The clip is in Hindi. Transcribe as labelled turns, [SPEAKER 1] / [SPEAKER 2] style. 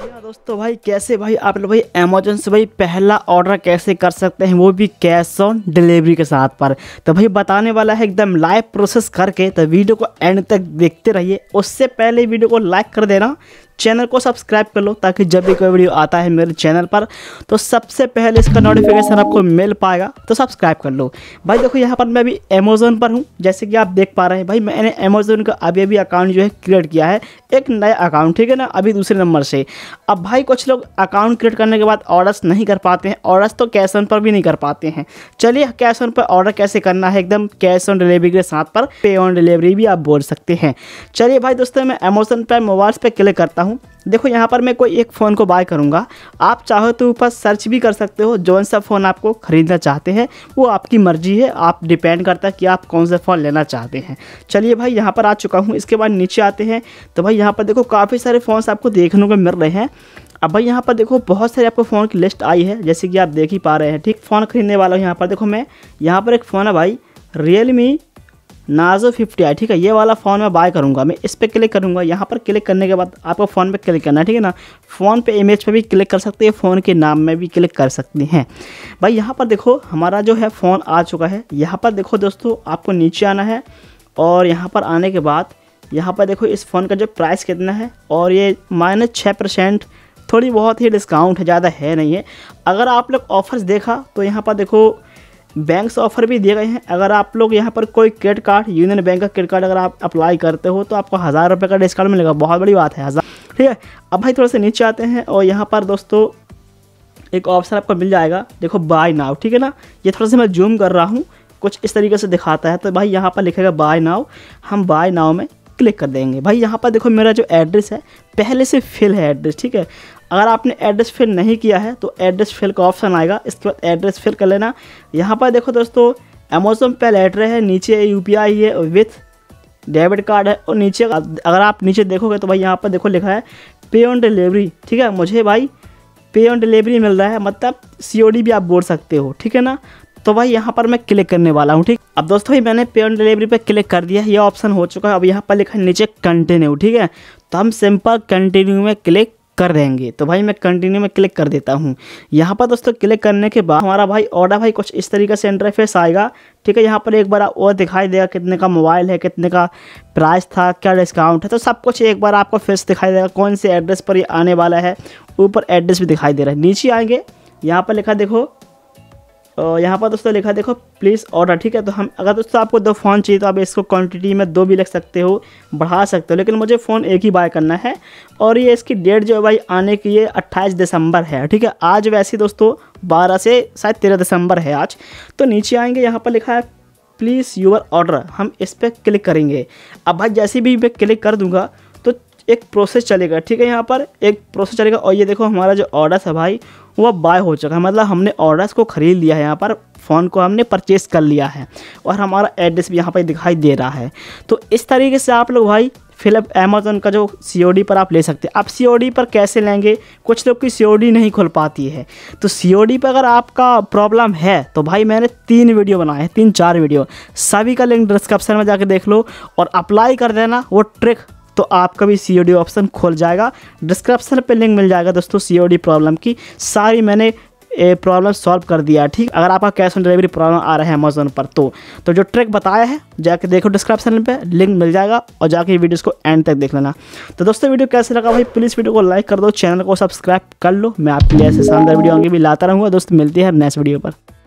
[SPEAKER 1] हाँ दोस्तों भाई कैसे भाई आप लोग भाई अमेजोन से भाई पहला ऑर्डर कैसे कर सकते हैं, वो भी कैश ऑन डिलीवरी के साथ पर। तो भाई बताने वाला है एकदम लाइव प्रोसेस करके, तो वीडियो को एंड तक देखते रहिए। उससे पहले वीडियो को लाइक कर देना, चैनल को सब्सक्राइब कर लो ताकि जब भी कोई वीडियो आता है मेरे चैनल पर तो सबसे पहले इसका नोटिफिकेशन आपको मिल पाएगा। तो सब्सक्राइब कर लो भाई। देखो यहाँ पर मैं अभी अमेजोन पर हूँ, जैसे कि आप देख पा रहे हैं भाई। मैंने अमेजोन का अभी अकाउंट जो है क्रिएट किया है, एक नया अकाउंट, ठीक है ना, अभी दूसरे नंबर से। अब भाई कुछ लोग अकाउंट क्रिएट करने के बाद ऑर्डर्स नहीं कर पाते हैं, ऑर्डर्स तो कैश ऑन पर भी नहीं कर पाते हैं। चलिए कैश ऑन पर ऑर्डर कैसे करना है, एकदम कैश ऑन डिलीवरी के साथ पर पे ऑन डिलीवरी भी आप बोल सकते हैं। चलिए भाई दोस्तों, मैं अमेजोन पर मोबाइल्स पर क्लिक करता हूँ। देखो यहाँ पर मैं कोई एक फ़ोन को बाय करूँगा। आप चाहो तो ऊपर सर्च भी कर सकते हो, जौन सा फ़ोन आपको ख़रीदना चाहते हैं वो आपकी मर्ज़ी है, आप डिपेंड करता है कि आप कौन सा फ़ोन लेना चाहते हैं। चलिए भाई यहाँ पर आ चुका हूँ। इसके बाद नीचे आते हैं तो भाई यहाँ पर देखो काफ़ी सारे फ़ोन्स आपको देखने को मिल रहे हैं। अब भाई यहाँ पर देखो बहुत सारे आपको फ़ोन की लिस्ट आई है, जैसे कि आप देख ही पा रहे हैं। ठीक, फ़ोन ख़रीदने वाला हूँ। यहाँ पर देखो मैं यहाँ पर एक फ़ोन है भाई, Realme Narzo 50i, ठीक है, ये वाला फ़ोन मैं बाय करूँगा। मैं इस पर क्लिक करूँगा। यहाँ पर क्लिक करने के बाद आपको फ़ोन पे क्लिक करना है, ठीक है ना। फ़ोन पे इमेज पे भी क्लिक कर सकते हैं, फ़ोन के नाम में भी क्लिक कर सकते हैं भाई। यहाँ पर देखो हमारा जो है फ़ोन आ चुका है। यहाँ पर देखो दोस्तों आपको नीचे आना है और यहाँ पर आने के बाद यहाँ पर देखो इस फ़ोन का जो प्राइस कितना है, और ये -6%, थोड़ी बहुत ही डिस्काउंट है, ज़्यादा है नहीं है। अगर आप लोग ऑफ़र्स देखा तो यहाँ पर देखो बैंक्स ऑफ़र भी दिए गए हैं। अगर आप लोग यहाँ पर कोई क्रेडिट कार्ड, यूनियन बैंक का क्रेडिट कार्ड अगर आप अप्लाई करते हो तो आपको 1000 रुपये का डिस्काउंट मिलेगा। बहुत बड़ी बात है, 1000, ठीक है। अब भाई थोड़ा सा नीचे आते हैं और यहाँ पर दोस्तों एक ऑप्शन आपको मिल जाएगा, देखो बाय नाउ, ठीक है ना। ये थोड़ा सा मैं जूम कर रहा हूँ, कुछ इस तरीके से दिखाता है। तो भाई यहाँ पर लिखेगा बाय नाउ, हम बाय नाउ में क्लिक कर देंगे। भाई यहाँ पर देखो मेरा जो एड्रेस है पहले से फिल है एड्रेस, ठीक है। अगर आपने एड्रेस फिल नहीं किया है तो एड्रेस फिल का ऑप्शन आएगा, इसके बाद एड्रेस फिल कर लेना। यहाँ पर देखो दोस्तों अमेजोन पे लेटर है, नीचे UPI है विथ डेबिट कार्ड है, और नीचे अगर आप नीचे देखोगे तो भाई यहाँ पर देखो लिखा है पे ऑन डिलीवरी, ठीक है। मुझे भाई पे ऑन डिलीवरी मिल रहा है, मतलब COD भी आप बोल सकते हो, ठीक है ना। तो भाई यहाँ पर मैं क्लिक करने वाला हूँ, ठीक। अब दोस्तों भाई मैंने पे ऑन डिलीवरी पे क्लिक कर दिया, ये ऑप्शन हो चुका है। अब यहाँ पर लिखा है नीचे कंटिन्यू, ठीक है। तो हम सिंपल कंटिन्यू में क्लिक कर देंगे। तो भाई मैं कंटिन्यू में क्लिक कर देता हूँ। यहाँ पर दोस्तों क्लिक करने के बाद हमारा भाई ऑर्डर भाई कुछ इस तरीके से इंटरफेस आएगा, ठीक है। यहाँ पर एक बार और दिखाई देगा कितने का मोबाइल है, कितने का प्राइस था, क्या डिस्काउंट है, तो सब कुछ एक बार आपको फिर से दिखाई देगा, कौन से एड्रेस पर ये आने वाला है। ऊपर एड्रेस भी दिखाई दे रहा है। नीचे आएंगे, यहाँ पर लिखा देखो, यहाँ पर दोस्तों लिखा देखो प्लीज़ ऑर्डर, ठीक है। तो हम अगर दोस्तों आपको 2 फ़ोन चाहिए तो आप इसको क्वांटिटी में 2 भी लिख सकते हो, बढ़ा सकते हो, लेकिन मुझे फ़ोन एक ही बाय करना है। और ये इसकी डेट जो है भाई आने की ये 28 दिसंबर है, ठीक है। आज वैसे दोस्तों 12 से शायद 13 दिसंबर है आज। तो नीचे आएंगे, यहाँ पर लिखा है प्लीज़ यूर ऑर्डर, हम इस पर क्लिक करेंगे। अब भाई जैसे भी मैं क्लिक कर दूँगा तो एक प्रोसेस चलेगा, ठीक है। यहाँ पर एक प्रोसेस चलेगा और ये देखो हमारा जो ऑर्डर है भाई वो बाय हो चुका है, मतलब हमने ऑर्डर्स को ख़रीद लिया है। यहाँ पर फ़ोन को हमने परचेज़ कर लिया है और हमारा एड्रेस भी यहाँ पर दिखाई दे रहा है। तो इस तरीके से आप लोग भाई फिलअप अमेजोन का जो COD पर आप ले सकते हैं। आप COD पर कैसे लेंगे, कुछ लोग की COD नहीं खुल पाती है। तो COD पर अगर आपका प्रॉब्लम है तो भाई मैंने 3 वीडियो बनाए हैं, 3-4 वीडियो, सभी का लिंक डिस्क्रिप्शन में जाकर देख लो और अप्लाई कर देना वो ट्रिक, तो आपका भी COD ऑप्शन खुल जाएगा। डिस्क्रिप्शन पे लिंक मिल जाएगा दोस्तों COD प्रॉब्लम की, सारी मैंने प्रॉब्लम सॉल्व कर दिया, ठीक। अगर आपका कैश ऑन डिलीवरी प्रॉब्लम आ रहा है अमेजोन पर तो जो ट्रिक बताया है जाके देखो, डिस्क्रिप्शन पे लिंक मिल जाएगा और जाके वीडियोस को एंड तक देख लेना। तो दोस्तों वीडियो कैसे लगा भाई, प्लीज़ वीडियो को लाइक कर दो, चैनल को सब्सक्राइब कर लो। मैं आपके लिए ऐसे शानदार वीडियो आगे भी लाता रहूँगा दोस्तों। मिलती है नेक्स्ट वीडियो पर।